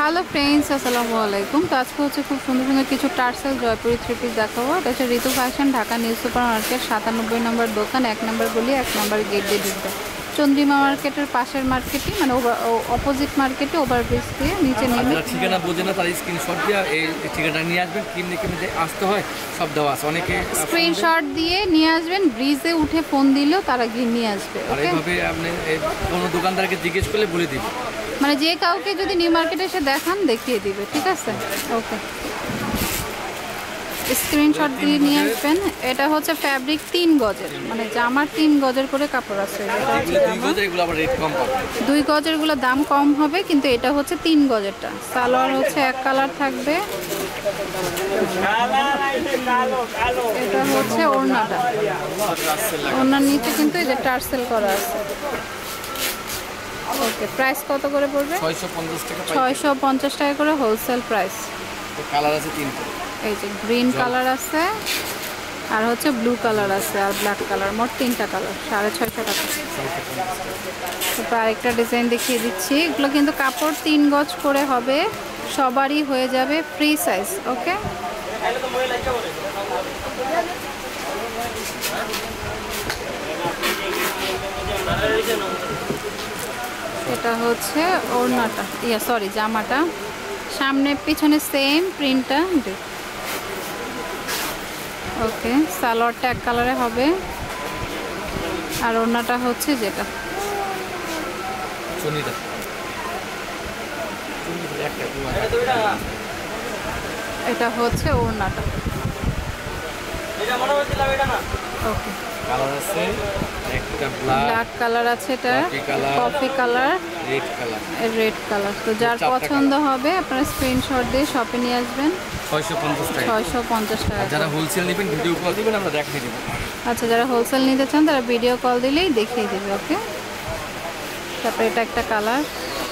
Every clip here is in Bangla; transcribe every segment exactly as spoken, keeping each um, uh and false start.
হ্যালো ফ্রেন্ডস, আসসালামু আলাইকুম। তো আজকে হচ্ছে খুব সুন্দর সুন্দর কিছু টার্সেল জয়পুরি থ্রি পিস দেখাবো। এটা হচ্ছে Ritu fashion, Dhaka new super market, সাতানব্বই নম্বর দোকান, এক নম্বর গলি, এক নম্বর গেট দিয়ে ঢুকবে। চন্দ্রিমা মার্কেটের পাশের মার্কেটে, মানে অপোজিট মার্কেটে, ওভারব্রিজ দিয়ে নিচে নেমে। ঠিকানা বোঝে না তার স্ক্রিনশট দিয়ে এই ঠিকানা নিয়ে আসবেন। কেমনি কেমনি আসতে হয় সব দেওয়া আছে। অনেকে স্ক্রিনশট দিয়ে নিয়ে আসবেন, ব্রিজে উঠে ফোন দিলেও তারা গিয়ে নিয়ে আসবে। আর এইভাবে আপনি কোনো দোকানদারকে জিজ্ঞেস করলে বলে দিবে, মানে যে কাউকে যদি নিউ মার্কেটে এসে দেখান দেখিয়ে দিবে। ঠিক আছে, ওকে। স্ক্রিনশট দিয়ে নিয়ে আসবেন। এটা হচ্ছে ফ্যাব্রিক তিন গজের, মানে জামার তিন গজের করে কাপড় আছে। দুই গজের গুলো দাম কম হবে, কিন্তু এটা হচ্ছে তিন গজেরটা। সালোয়ার হচ্ছে এক কালার থাকবে। এটা হচ্ছে ওড়নাটা, ওড়নার নিচে কিন্তু এই যে টার্সেল করা আছে। ওকে, প্রাইস কত করে পড়বে? ছয়শো পঞ্চাশ টাকা করে হোলসেল প্রাইস। কালার আছে তিনটা, এই যে গ্রিন কালার আছে, আর হচ্ছে ব্লু কালার আছে, আর ব্ল্যাক কালার, মোট তিনটা কালার, সাড়ে ছয়শো টাকা। তারপর আরেকটা ডিজাইন দেখিয়ে দিচ্ছি। এগুলো কিন্তু কাপড় তিন গজ করে হবে, সবারই হয়ে যাবে, ফ্রি সাইজ। ওকে, এটা হচ্ছে ওড়নাটা, ইয়া সরি জামাটা, সামনে পিছনে সেম প্রিন্টটা। ওকে, সালোয়ারটা এক কালারে হবে, আর ওড়নাটা হচ্ছে যেটা এটা হচ্ছে ওড়নাটা। ওকে, কালার আছে একটা ব্ল্যাক কালার আছে, এটা coffee colour, red colour, red colour. তো যার পছন্দ হবে আপনারা স্ক্রিনশট দিয়ে শপে নিয়ে আসবেন। ছয়শো পঞ্চাশ টাকা। ছয়শো পঞ্চাশ টাকা। যারা হোলসেল নেবেন ভিডিও কল দিবেন, আমরা দেখিয়ে দেবো। আচ্ছা, যারা হোলসেল নিতে চান তারা ভিডিও কল দিলেই দেখিয়ে দেবে। ওকে, তারপরে এটা একটা কালার,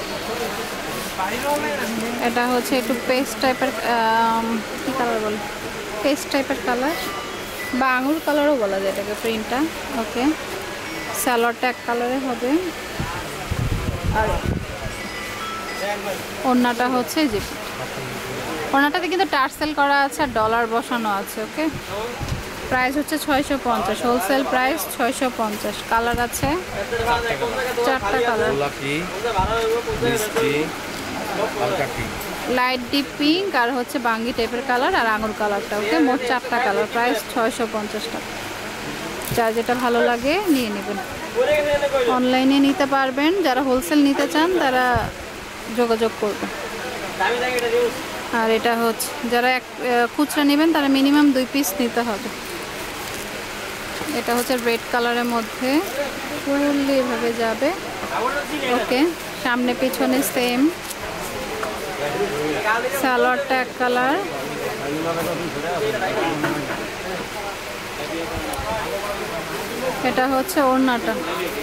এটা হচ্ছে একটু পেস্ট টাইপের, কী কালার বলে, পেস্ট টাইপের কালার বা আঙুর কালারও বলা যায় এটাকে, প্রিন্টটা। ওকে, সালোয়ারটা এক কালারে হবে, আর ওড়নাটা হচ্ছে যে ওড়নাটাতে কিন্তু টার্সেল করা আছে আর ডলার বসানো আছে। ওকে, প্রাইস হচ্ছে ছয়শো পঞ্চাশ, হোলসেল প্রাইস ছয়শো পঞ্চাশ। কালার আছে চারটা কালার, লাইট ডিপ পিঙ্ক, আর হচ্ছে বাঙ্গি টাইপের কালার, আর আঙুর কালারটা। ওকে, মোট চারটা কালার, প্রাইস ছয়শো পঞ্চাশ টাকা। যার যেটা ভালো লাগে নিয়ে নেবেন, অনলাইনে নিতে পারবেন। যারা হোলসেল নিতে চান তারা যোগাযোগ করবেন। আর এটা হচ্ছে যারা এক খুচরা নেবেন তারা মিনিমাম দুই পিস নিতে হবে। এটা হচ্ছে রেড কালারের মধ্যে, ফুললি এভাবে যাবে। ওকে, সামনে পিছনে সেম, সালোয়ারটা এক কালার, এটা হচ্ছে ওড়নাটা।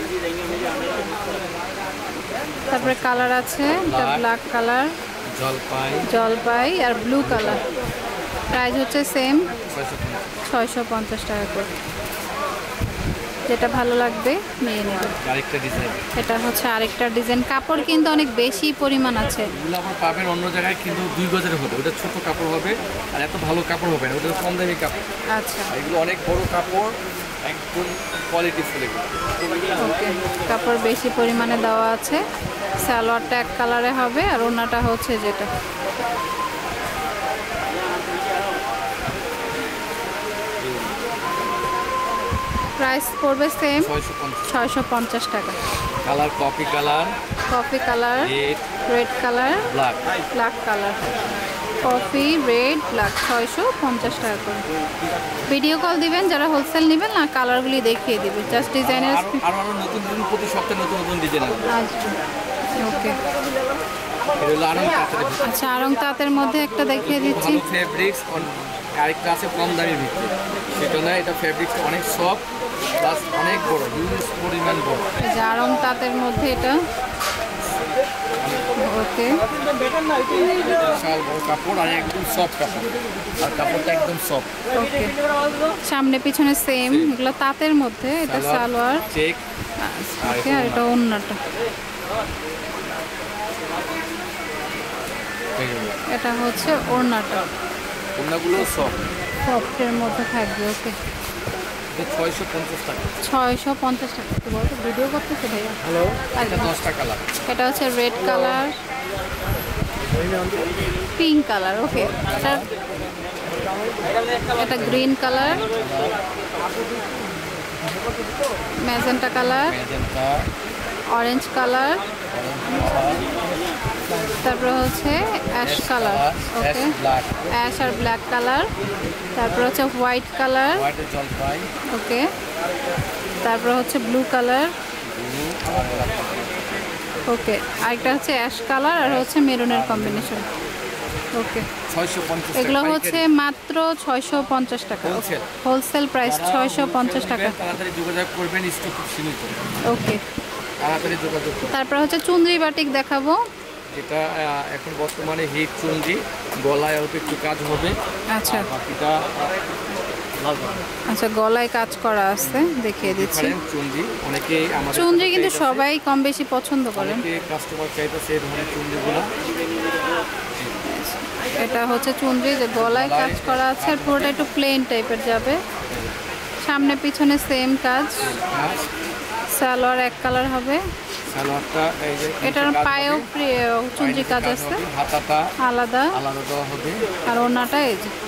তারপরে কালার আছে, এটা ব্ল্যাক কালার, জলপাই জলপাই আর ব্লু কালার। প্রাইস হচ্ছে সেম, ছয়শো পঞ্চাশ টাকা করে। যেটা ভালো লাগবে নিয়ে নেবেন। এটা হচ্ছে আরেকটা ডিজাইন। কাপড় কিন্তু অনেক বেশি পরিমাণ আছে, পাবেন অন্য জায়গায় কিন্তু দুই গজের হবে, ওটা ছোট কাপড় হবে, আর এত ভালো কাপড় হবে না, ওটা কম দামি কাপড়। আচ্ছা, এগুলো অনেক বড় কাপড়, একদম কোয়ালিটি ফুল। ওকে, কাপড় বেশি পরিমাণে দেওয়া আছে। সালোয়ারটা এক কালারে হবে, আর ওড়নাটা হচ্ছে যেটা। প্রাইস পড়বে সেম, ছয়শো পঞ্চাশ টাকা। Colour coffee colour, coffee colour, red colour, black black colour, coffee red black, ছয়শো পঞ্চাশ টাকা করে। ভিডিও কল দিবেন যারা হোলসেল নেবেন, না কালারগুলি দেখিয়ে দিবে, জাস্ট ডিজাইনের। আরো আরো নতুন নতুন প্রতি সপ্তাহে নতুন নতুন ডিজাইন আসবে। ওকে, আচ্ছা, আরং তাঁতের মধ্যে একটা দেখিয়ে দিচ্ছি। ফেব্রিক্স আরেকটা আছে কম দামের ভিতরে, সেটা না, এটা ফেব্রিক্সটা অনেক সফট প্লাস অনেক বড়, হিউজ পরিমাণ বড়। এই যে আরং তাঁতের মধ্যে এটা। ওকে, বিশাল বড় কাপড় আর একদম সফট কাপড়, আর কাপড়টা একদম সফট। ওকে, সামনে পিছনে সেম, এগুলো তাঁতের মধ্যে। এটা সালোয়ার চেক, ওকে, আর এটা ওড়নাটা। এটা হচ্ছে ওড়নাটা, ওড়নাগুলো সফট সফটের মধ্যে থাকবে। ওকে, ছয়শো পঞ্চাশ টাকা। ছয়শো পঞ্চাশ টাকা। একটু বলতো, ভিডিও করতেছে ভাইয়া? হ্যালো, এটা দশটা কালার। এটা হচ্ছে red colour, pink colour. Okay, এটা এটা green colour, magenta colour, orange colour, তারপর হচ্ছে অ্যাশ কালার। ওকে, অ্যাশ আর ব্ল্যাক কালার। তারপর হচ্ছে হোয়াইট কালার। ওকে, তারপর হচ্ছে ব্লু কালার। ওকে, আরেকটা হচ্ছে অ্যাশ কালার আর হচ্ছে মেরুনের কম্বিনেশন। ওকে, এগুলো হচ্ছে মাত্র ছয়শো পঞ্চাশ টাকা। হোলসেল প্রাইস ছয়শো পঞ্চাশ টাকা। তাড়াতাড়ি যোগাযোগ করবেন, স্টক খুব সীমিত। ওকে, তাড়াতাড়ি যোগাযোগ করবেন। তারপর হচ্ছে চুনরি বাটিক দেখাবো। এটা এখন বর্তমানে হিট চুনরি, গলায় অল্প একটু কাজ হবে। আচ্ছা, বাকিটা আচ্ছা, গলায় কাজ করা আছে, দেখিয়ে দিচ্ছি। চুনরি অনেকেই আমাদের চুনরি কিন্তু সবাই কম বেশি পছন্দ করেন। কাস্টমার চাইতেছে এই ধরনের চুনরিগুলো। এটা হচ্ছে চুনরি, যে গলায় কাজ করা আছে, আর পুরোটা একটু প্লেন টাইপের যাবে। সামনে পিছনে সেম কাজ। সালোয়ার এক কালার হবে। সালোয়ারটা এই যে এটার পায়েও চুনরি কাজ আছে, হাতাটা আলাদা আলাদা দেওয়া হবে। আর ওড়নাটা এই যে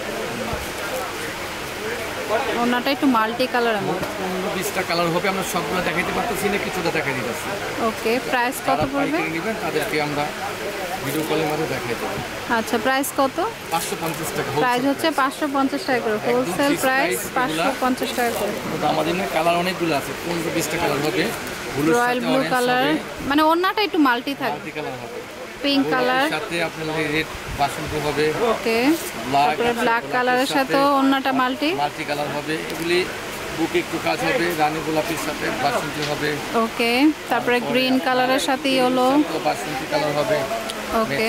ওড়নাটা একটু মাল্টি কালার। আমার পনেরো বিশটা কালার হবে, আমরা সবগুলো দেখাইতে পারতেছি না, কিছুটা দেখা দিতেছি। ওকে, প্রাইস কত পড়বে? নেবেন তাদেরকে আমরা ভিডিও কলের মাধ্যমে দেখাই দেব। আচ্ছা, প্রাইস কত? পাঁচশো পঞ্চাশ টাকা। প্রাইস হচ্ছে পাঁচশো পঞ্চাশ টাকা করে, হোলসেল প্রাইস পাঁচশো পঞ্চাশ টাকা করে। আমাদের কালার অনেকগুলো আছে, পনেরো বিশটা কালার হবে। রয়্যাল ব্লু কালার, মানে ওড়নাটা একটু মাল্টি থাকবে। মাল্টি কালার হবে, পিঙ্ক কালার সাথে আপনাদের রেড বাসন্তী হবে। ওকে, তারপরে ব্ল্যাক কালারের সাথে ওড়নাটা মাল্টি মাল্টি কালার হবে। এগুলি বুকে একটু কাজ হবে, রানী গোলাপির সাথে বাসন্তী হবে। ওকে, তারপরে গ্রিন কালারের সাথে ইয়েলো বাসন্তী কালার হবে। ওকে,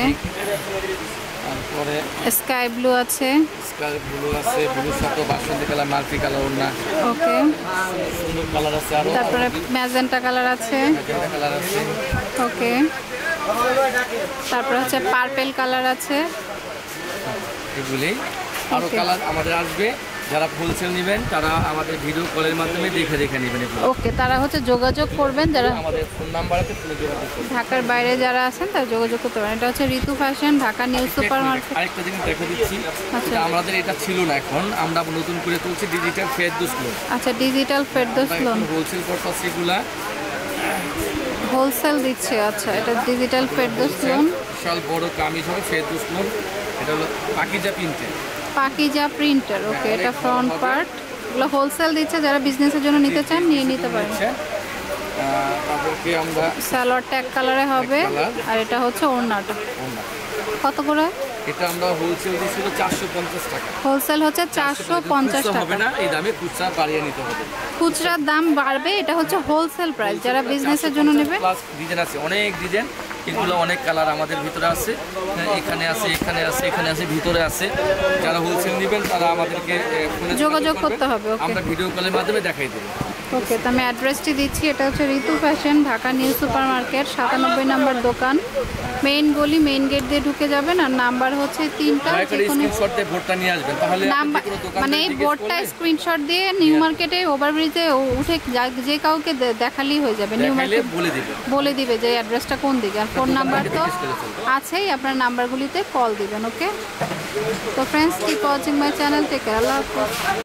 তারপরে স্কাই ব্লু আছে, স্কাই ব্লু আছে, ব্লুর সাথে বাসন্তী কালার, মাল্টি কালার ওড়না। ওকে, সুন্দর কালার আছে। আর তারপরে ম্যাজেন্টা কালার আছে। ম্যাজেন্টা কালার আছে। ওকে, তারপর হচ্ছে পার্পল কালার আছে। এগুলি আরো কালার আমাদের আসবে। যারা হোলসেল নেবেন তারা আমাদের ভিডিও কলের মাধ্যমে দেখে দেখে নেবেন। ওকে, তারা হচ্ছে যোগাযোগ করবেন। যারা আমাদের ফোন নাম্বার আছে, ফোনে যোগাযোগ করবেন। ঢাকার বাইরে যারা আছেন তারা যোগাযোগ করতে পারেন। এটা হচ্ছে Ritu fashion, Dhaka new super market. আরেকটা জিনিস দেখে দিচ্ছি, আচ্ছা, আমাদের এটা ছিল না, এখন আমরা নতুন করে তুলছি ডিজিটাল ফেরদৌস লোন। আচ্ছা, digital Ferdous lawn wholesale purpose এগুলা হোলসেল দিচ্ছে। আচ্ছা, এটা ডিজিটাল ফেরদৌস লোন, বিশাল বড় কামিজ হবে ফেরদৌস লোন। এটা হলো পাকিজা প্রিন্টের, পাকিজা প্রিন্টার। ওকে, এটা ফ্রন্ট পার্ট। এগুলো হোলসেল দিচ্ছে, যারা বিজনেসের জন্য নিতে চান নিয়ে নিতে পারেন। তাদেরকে আমরা সালোয়ার ট্যাগ কালারে হবে, আর এটা হচ্ছে ওড়নাটা। কত করে? এটা আমরা হোলসেল দিছিল চারশো পঞ্চাশ টাকা। হোলসেল হচ্ছে চারশো পঞ্চাশ টাকা হবে না, এই দামে খুচরা বাড়িয়ে নিতে হবে। খুচরার দাম বাড়বে, এটা হচ্ছে হোলসেল প্রাইস, যারা বিজনেসের জন্য নেবে। প্লাস ডিজাইন আছে, অনেক ডিজাইন, এগুলো অনেক কালার আমাদের ভিতরে আছে। এখানে আছে, এখানে আছে, এখানে আছে, ভিতরে আছে। যারা হোলসেল নেবেন তারা আমাদেরকে যোগাযোগ করতে হবে। আমরা ভিডিও কলের মাধ্যমে দেখাই দেব। ওকে, তো আমি অ্যাড্রেসটি দিচ্ছি। এটা হচ্ছে Ritu fashion, Dhaka new super market, সাতানব্বই নম্বর দোকান, মেইন গলি, মেইন গেট দিয়ে ঢুকে যাবেন। আর নাম্বার হচ্ছে তিনটা। স্ক্রিনশট দিয়ে বোর্ডটা নিয়ে আসবেন, তাহলে নাম্বার মানে এই বোর্ডটা স্ক্রিনশট দিয়ে নিউ মার্কেটে ওভারব্রিজে উঠে যে কাউকে দেখালেই হয়ে যাবে। নিউ মার্কেট বলে দিবে বলে দিবে যে অ্যাড্রেসটা কোন দিকে। আর ফোন নাম্বার তো আছেই, আপনার নাম্বারগুলিতে কল দিবেন। ওকে, তো friends, keep watching my channel, take care, আল্লাহ হাফেজ।